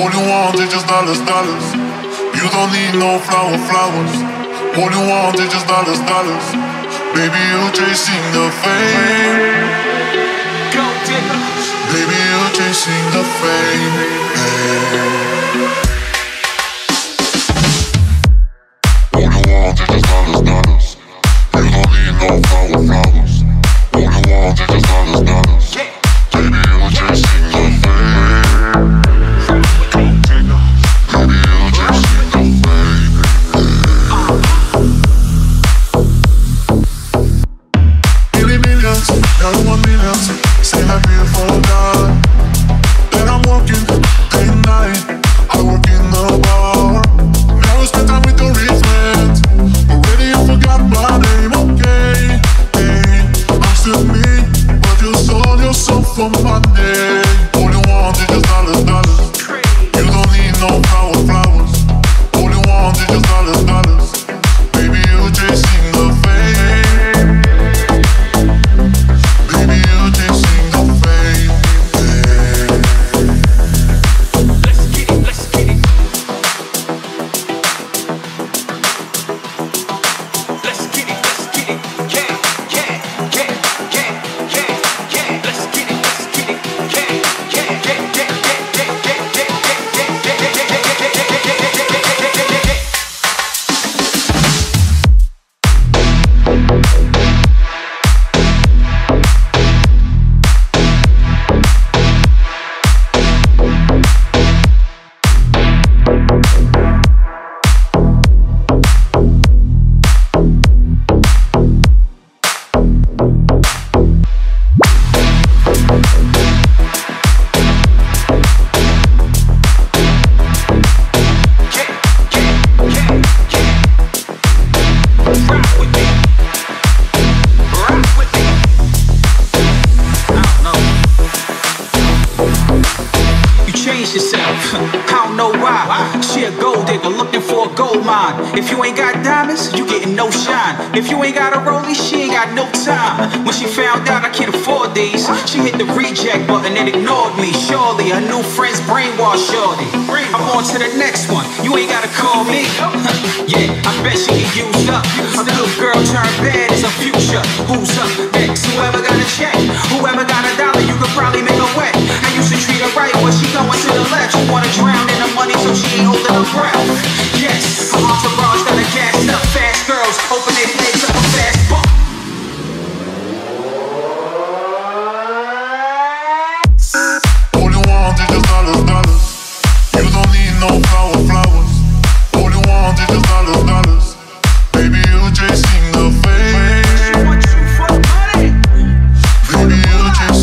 All you want is just dollars, dollars. You don't need no flowers. All you want is just dollars, dollars. Baby, you're chasing the fame. Go digger. Baby, you're chasing the fame. All you want is just dollars, dollars. You don't need no flowers. All you want is just dollars, dollars. Baby, you're chasing the fame. Baby, you're chasing the fame. Millions, now you want millions. Say I feel for God. Then I'm working day and night. I work in the bar. Now I spend time with the rich man. Already you forgot my name, okay? Hey, I'm still me, but you sold yourself for money. All you want is just dollars, dollars. You don't need no flowers. All you want is just dollars, dollars. Baby, you're chasing the fame. Baby, you're chasing the fame. Let's get it, let's get it. Let's get it, let's get it. Yeah, yeah, yeah, yeah, yeah, yeah. Let's get it, let's get it. Yeah, yeah, yeah, yeah, yeah, yeah, yeah, yeah, if you ain't got diamonds, you getting no shine. If you ain't got a rollie, she ain't got no time. When she found out I can't afford these, she hit the reject button and ignored me. Surely her new friends brainwashed shorty. I'm on to the next one, you ain't gotta call me. Yeah, I bet she get used up. A little girl turned bad is a future. Who's up next? Whoever got a check, whoever got a dollar, you could probably make her wet. And you should treat her right when she going to the left. You wanna drown in the money so she ain't holding her breath. Yes, her entourage got a gassed up. Fast girls open their legs up a fast bump. All you want is just dollars, dollars. You don't need no flowers. All you want is just dollars, dollars. Baby, you're chasing the fame. What you for money? Baby, you're chasing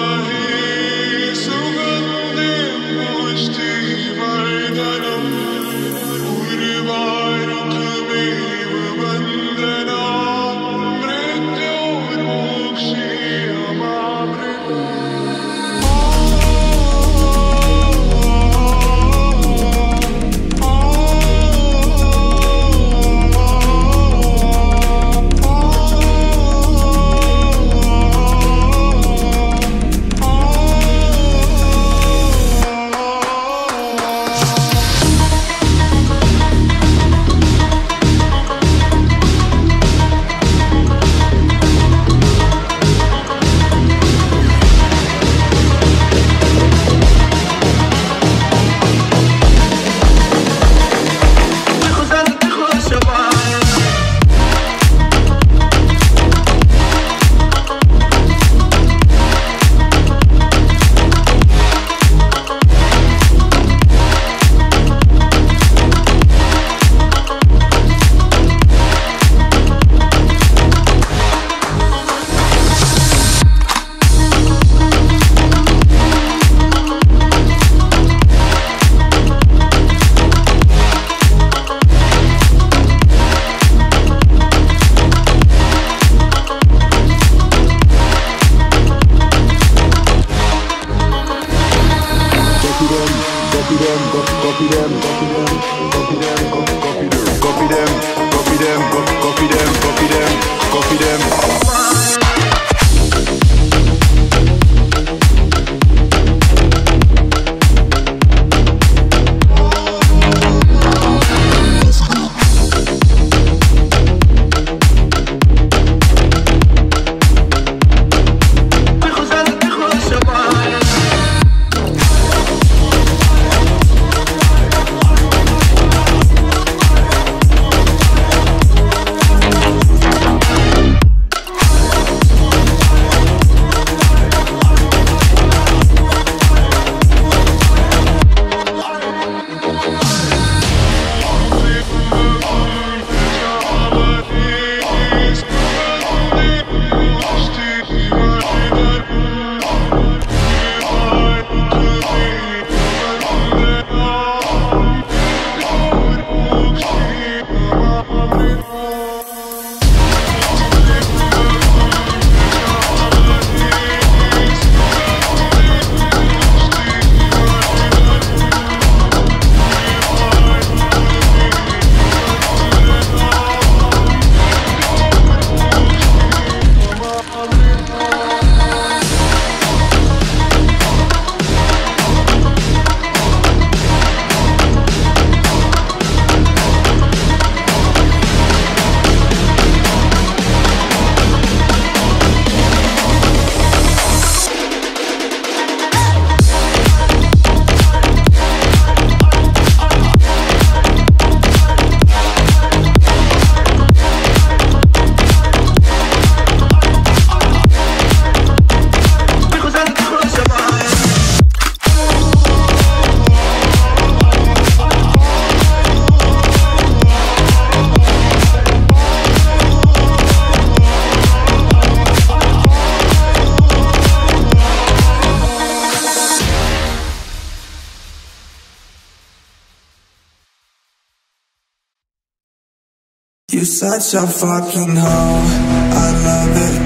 You're such a fucking hoe, I love it.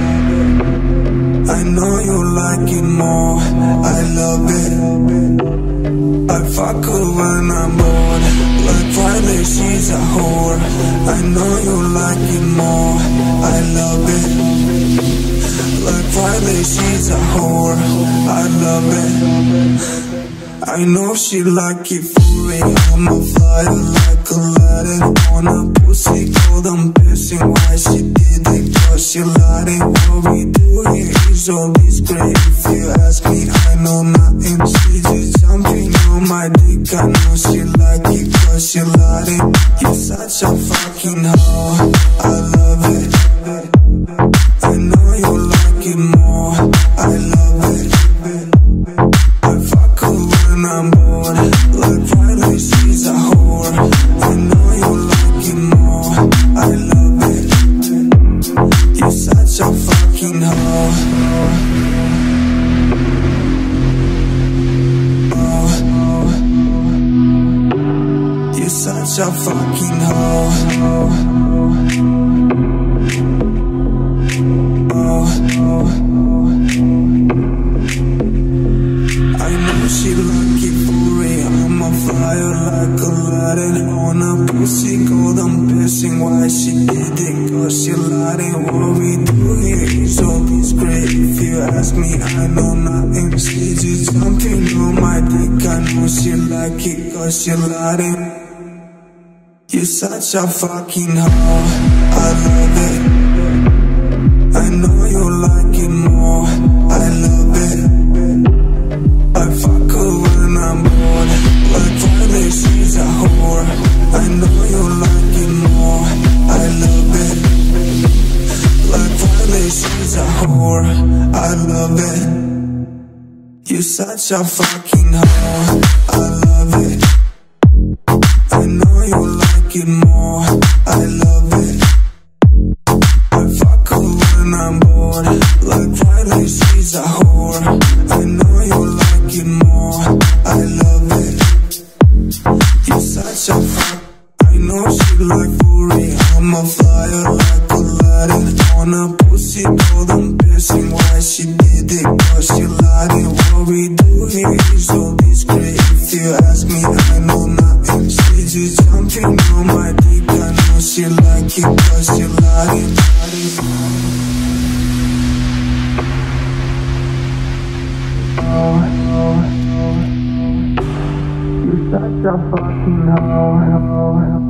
I know you like it more, I love it. I fuck her when I'm bored, like Friday she's a whore. I know you like it more, I love it. Like Friday she's a whore, I love it. I know she like it for me. I'm a fire like Aladdin on a pussy cold. I'm pissing why she did it, cause she lied it. What we do here is always great. If you ask me, I know nothing. She just jumping on my dick. I know she like it, cause she lied it. You're such a fucking hoe, I love it. I know you like it more, I love it. I fuck her when I'm bored, like Friday she's a whore. I know you like it more, I love it. You're such a fucking hoe. such a fucking hoe. I know she like it for real. I'm a fire like Aladdin on a pussy golden piercing. Why she did it? Cause she lied. What we do here is all this great. If you ask me, I know nothing. She just jumping on my dick. I know she like it cause she lied. You're such a fucking hoe. I love it. I know you like it more. I love it. I fuck her when I'm bored. Like Friday, she's a whore. I know you like it more. I love it. Like Friday, she's a whore. I love it. You're such a fucking hoe. I love it. I know you like it more. I love it. I fuck her when I'm bored. Like Friday, she's a whore. I know you like it more. I love it. You're such a fuck. I know she like Fury. I'm a flyer like Aladdin on a pussy golden piercing. Why she did it? Cause she lied. What we do here is all discreet. If you ask me, I know nothing. She just jumping on my dick. I know she like it cause she lied. You're such a fucking hoe.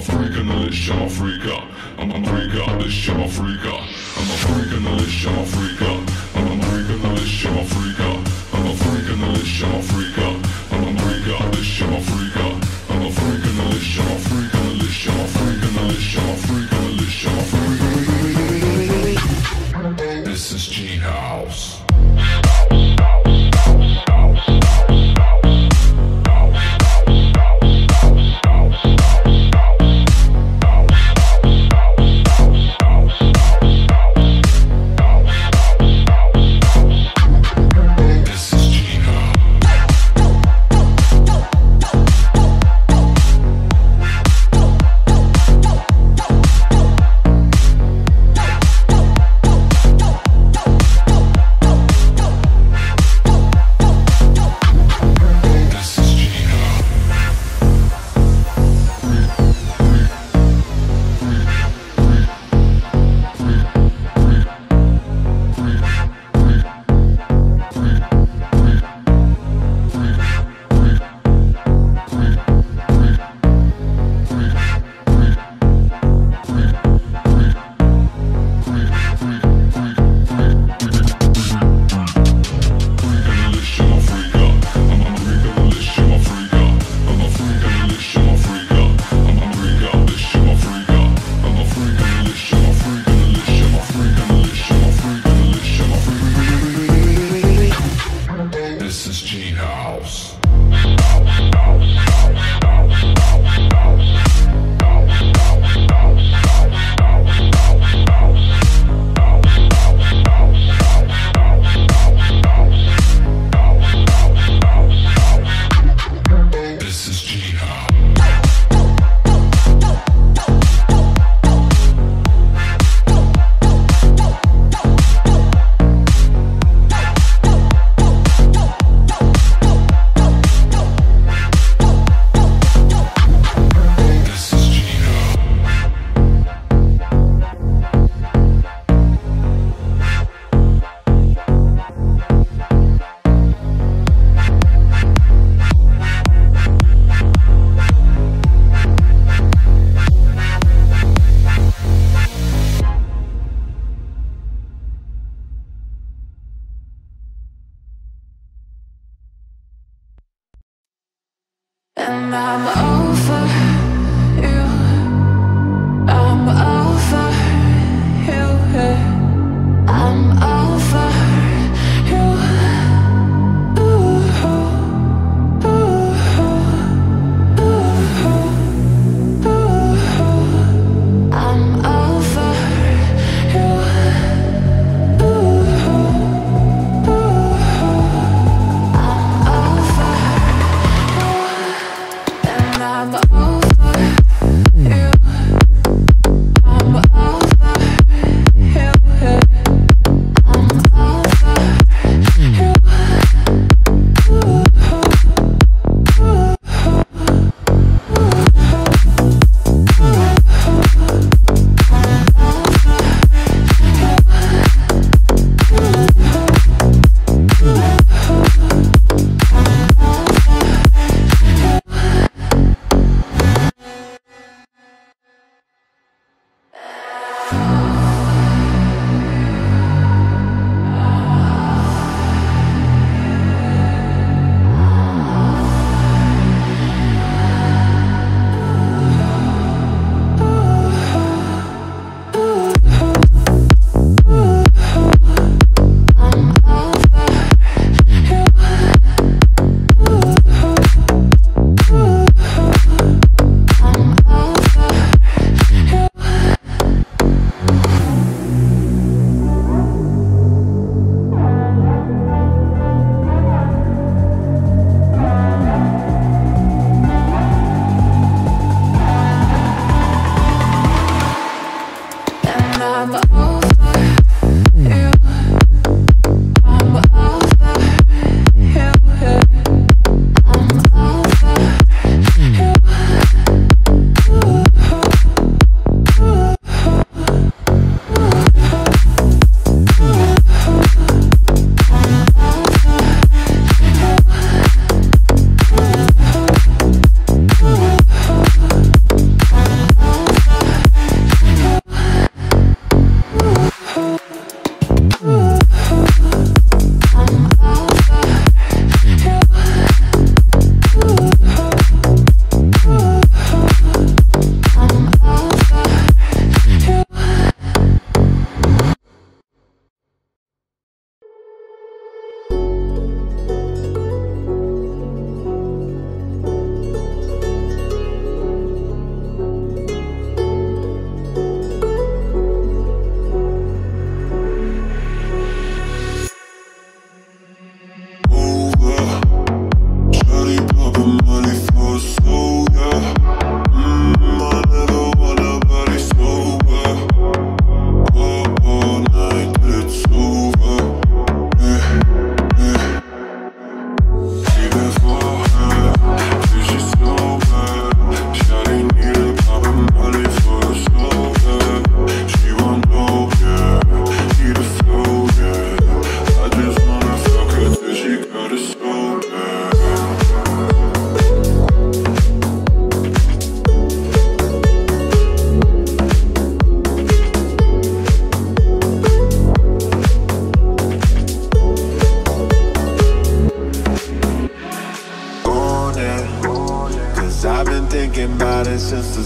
freak in the list, I'm a freaker. I'm a freaker, this I'm a freaker. I'm a freak in the list, I'm a freaker. I'm a freak in the list, I'm a freaker. I'm a freak in the list, I'm a freaker. I'm a freaker, this I'm a freaker. I'm a freak in the list, I'm a freak in the list, I'm a freak in the list, I'm a freak in the list, I'm a freak. This is Gene House. House.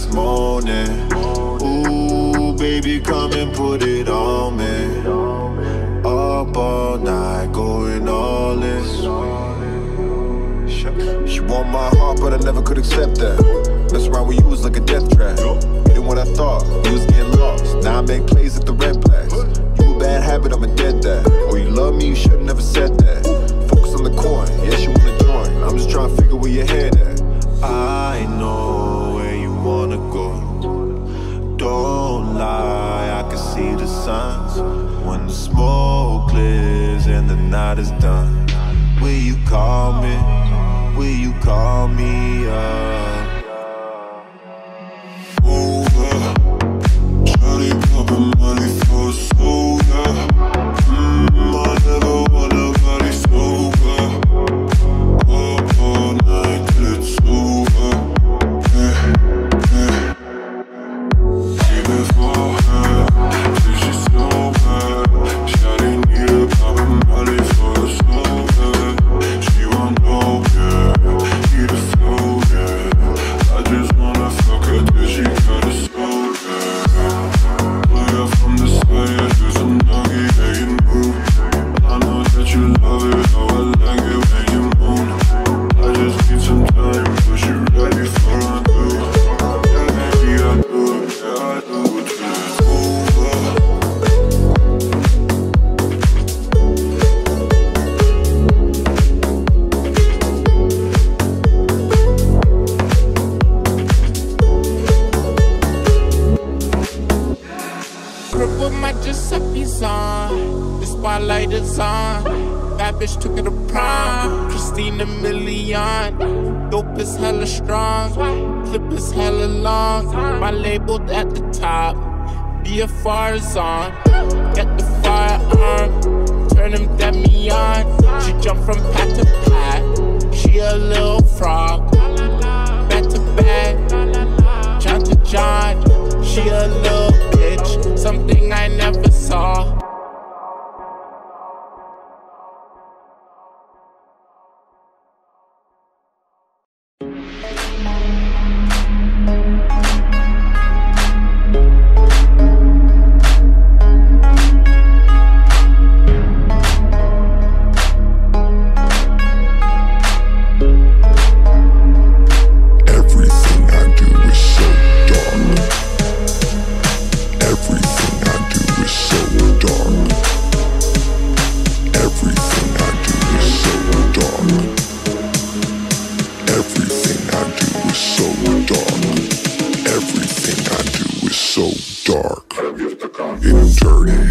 morning. Ooh, baby, come and put it on me. Up all night, going all in. She want my heart, but I never could accept that. Mess around with you was like a death trap. You didn't what I thought, you was getting lost. Now I make plays at the red blacks. You a bad habit, I'm a dead dad. Oh, you love me, you should've never said that. Focus on the coin, yes, you wanna join. I'm just trying to figure where your head at. I know where you wanna go. Don't lie, I can see the signs. When the smoke clears and the night is done, will you call me? Will you call me up? Over, shawty poppin' money for soda. I never want nobody sober. Up all night till it's over. Even for her, till she's sober. Shawty need a poppin' money for soda. She won't know, yeah, need a flow, yeah. I just wanna fuck her till she got a soul, yeah. Play her from the side, yeah, do some doggy, yeah, you move. I know that you love it, oh, I like it when you moan. I just need some time, but you ready for a do. Yeah, baby, I do it, yeah, I do it till it's over. Crib with my Giuseppe's on, the spotlight is on. That bitch took it to prom, Christina Milian. Dope is hella strong, clip is hella long. My label at the top, BFR is on. Get the firearm, turn him dead me on. She jump from pat to pat, she a little frog. Back to back, John to John, she a little bitch, something I never saw. Everything I do is so dark. Everything I do is so dark. Everything I do is so dark. Everything I do is so dark. Everything I do is so dark and dirty.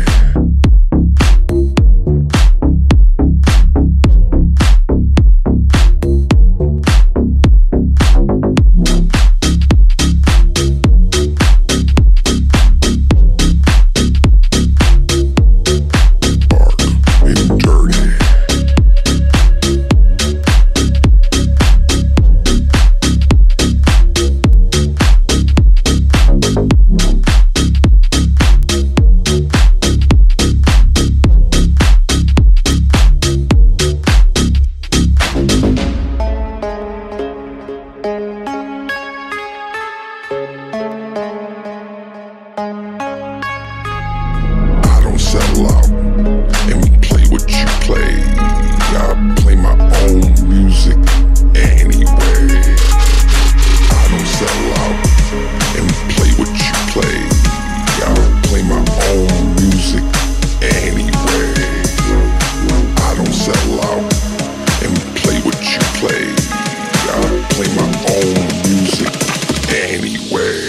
I don't sell out, and we play what you play. I play my own music anyway. I don't sell out, and we play what you play. I play my own music anyway. I don't sell out, and we play what you play. I play my own music anyway.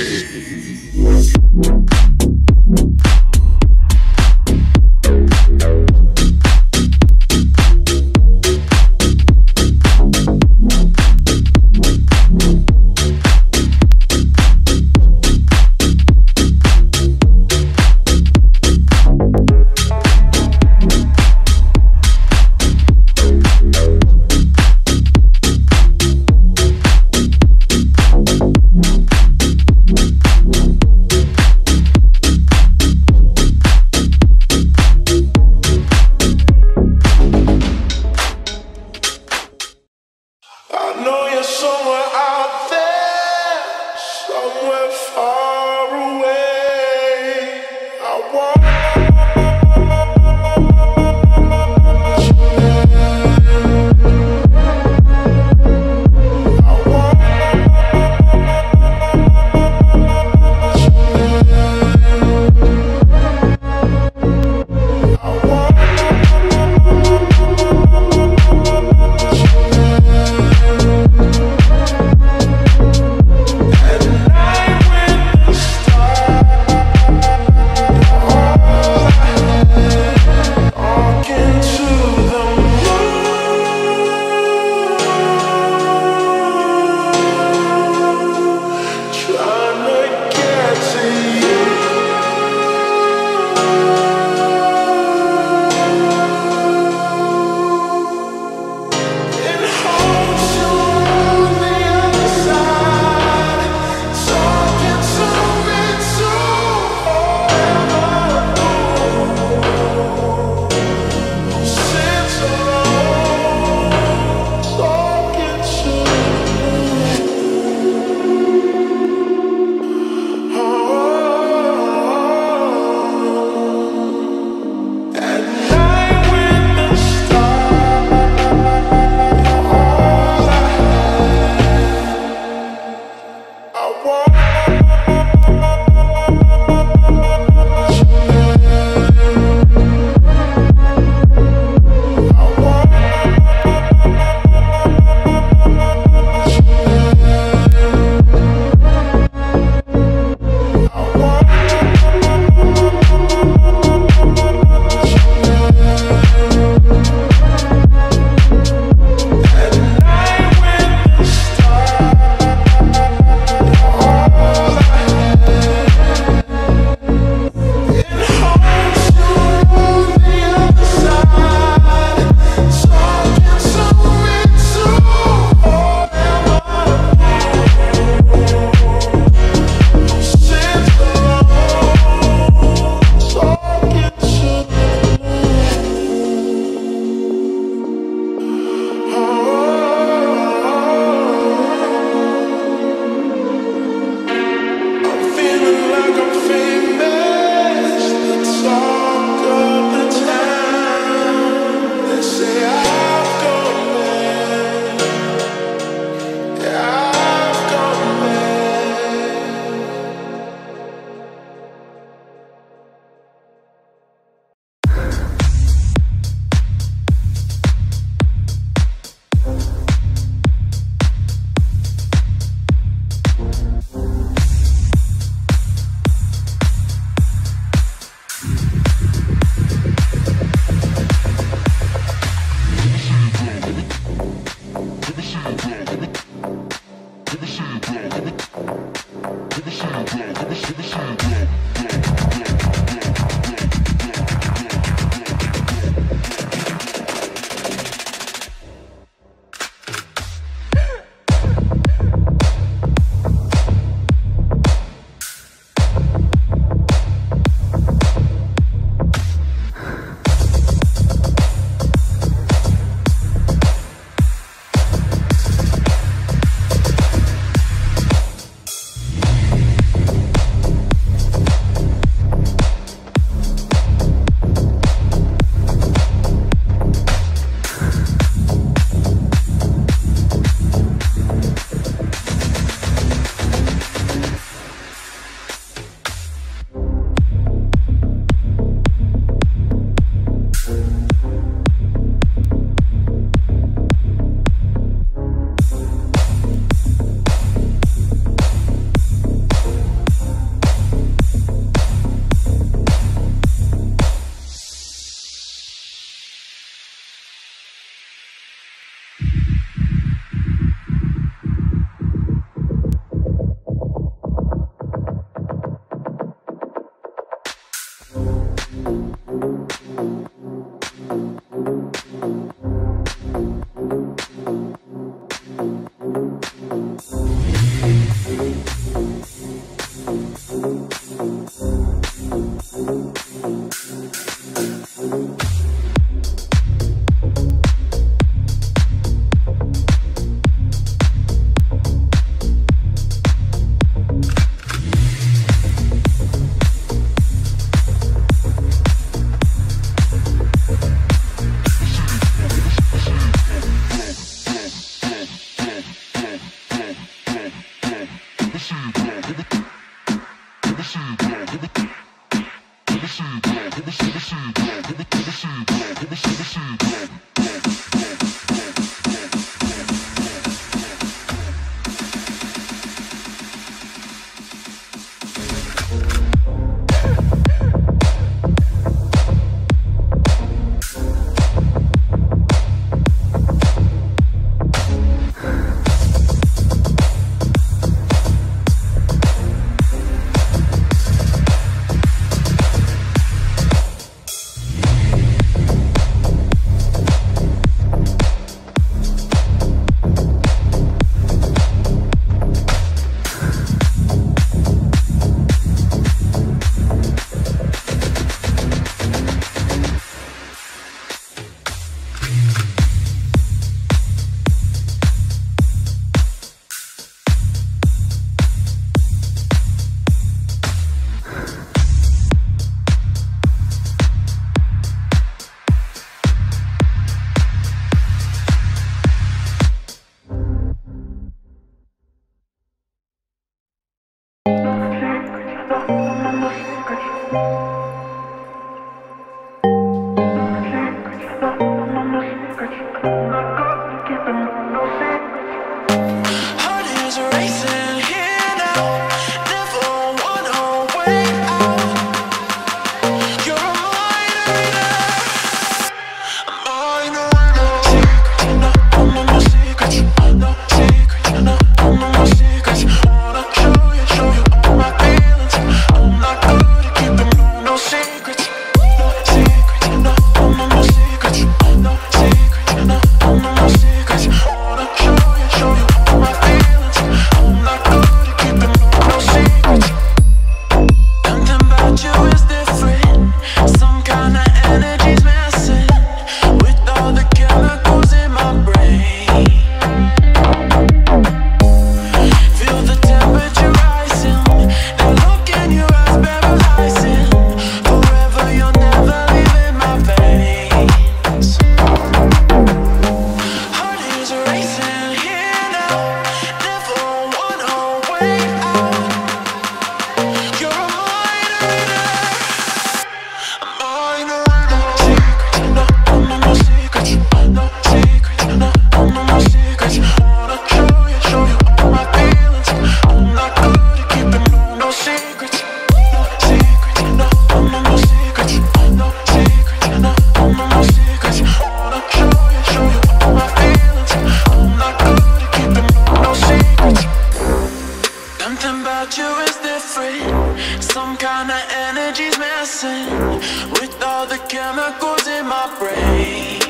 feels different. Some kind of energy's missing with all the chemicals in my brain.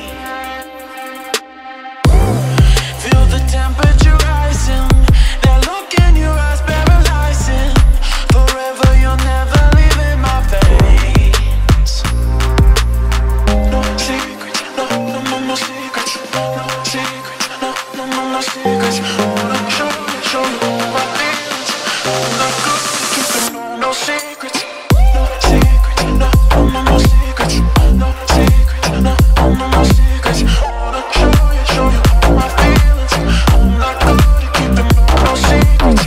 Feel the temperature rising. That look in your eyes paralyzing. Forever you'll never leave in my veins. No secrets, no secrets. No secrets, no secrets. I wanna show you my feelings. I'm not good at keeping no secrets. No secrets, no secrets. No secrets, no secrets. I wanna show you all my feelings. I'm not good at keeping no secrets.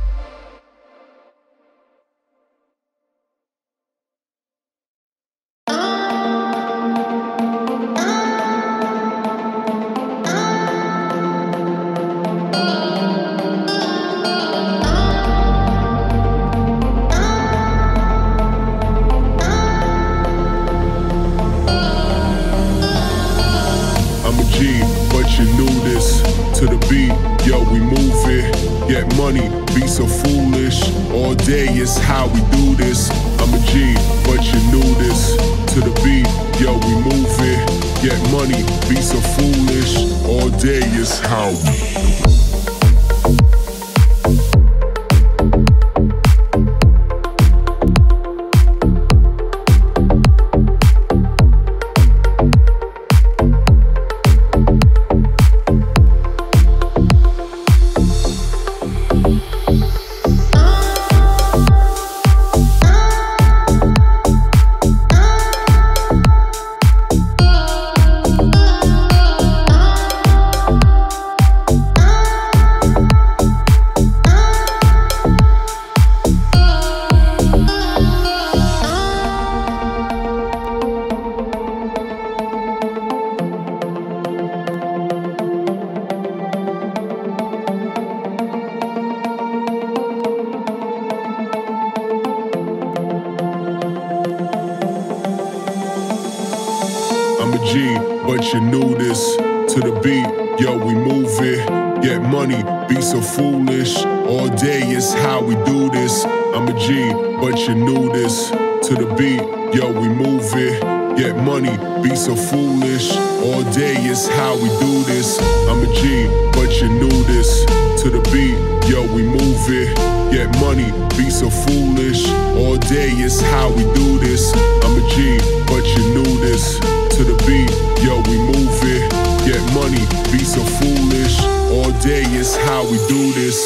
I'm a G, but you knew this. To the beat, yo, we move it. Get money, be so foolish. All day is how we do this. I'm a G, but you knew this. To the beat, yo, we move it. Get money, be so foolish. All day is how we. I'm a G, but you knew this. To the beat, yo, we move it. Get money, be so foolish. All day is how we do this. I'm a G, but you knew this. To the beat, yo, we move it. Get money, be so foolish. All day is how we do this. I'm a G, but you knew this. To the beat, yo, we move it. Get money, be so foolish. All day is how we do this. I'm a G, but you knew this. To the beat, yo, we move it. Get money, be so foolish. All day is how we do this.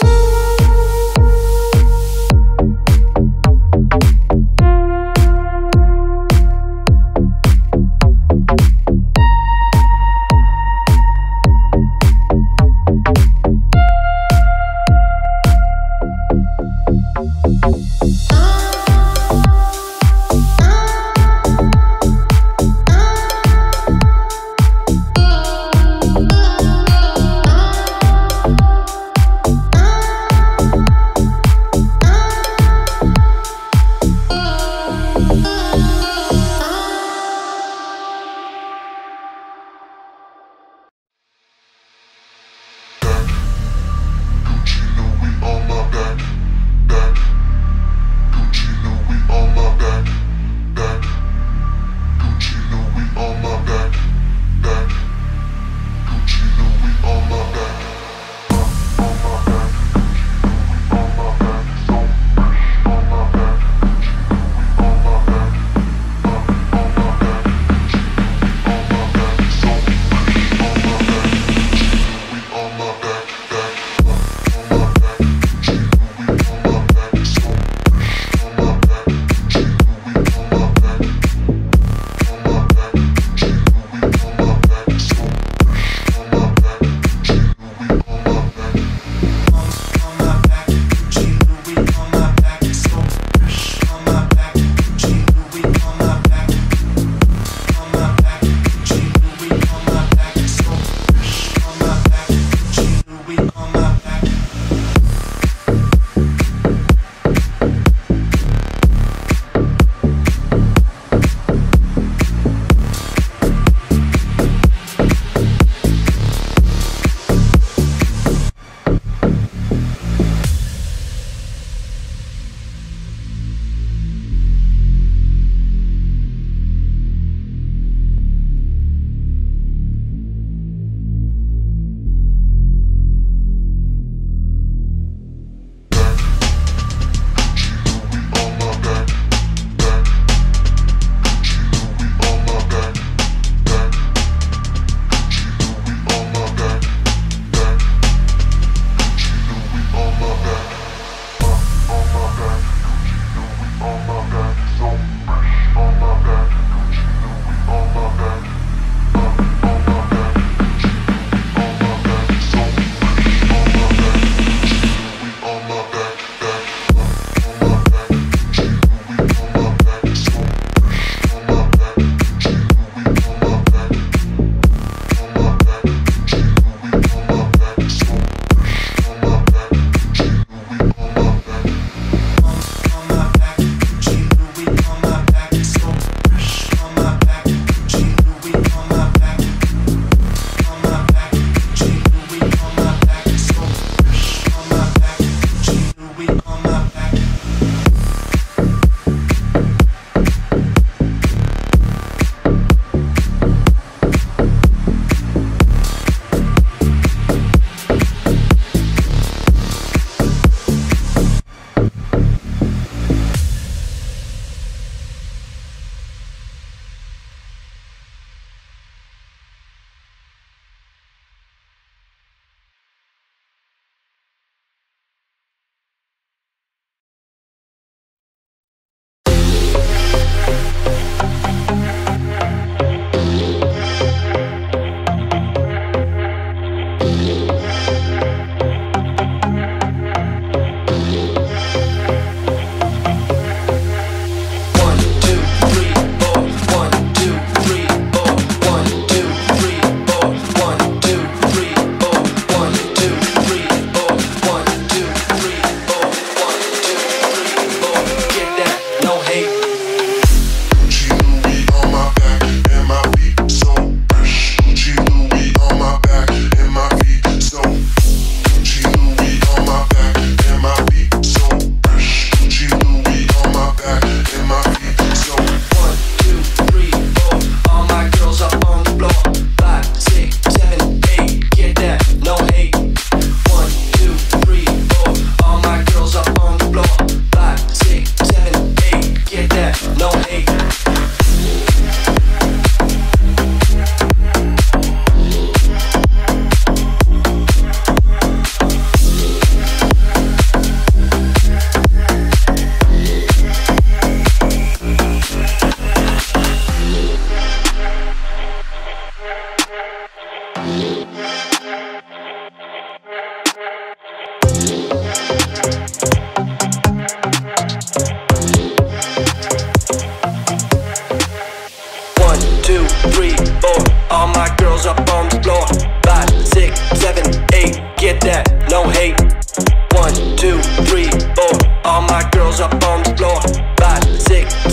floor. 5, 6,